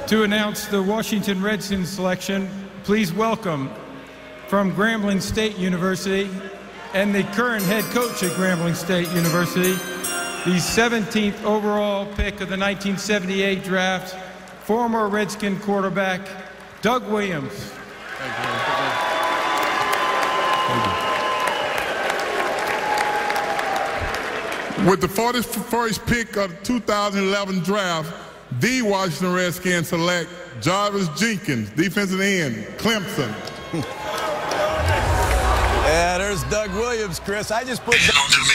To announce the Washington Redskins selection, please welcome from Grambling State University and the current head coach at Grambling State University, the 17th overall pick of the 1978 draft, former Redskin quarterback, Doug Williams. Thank you. With the 41st pick of the 2011 draft, the Washington Redskins select Jarvis Jenkins, defensive end, Clemson. Yeah, there's Doug Williams, Chris. I just put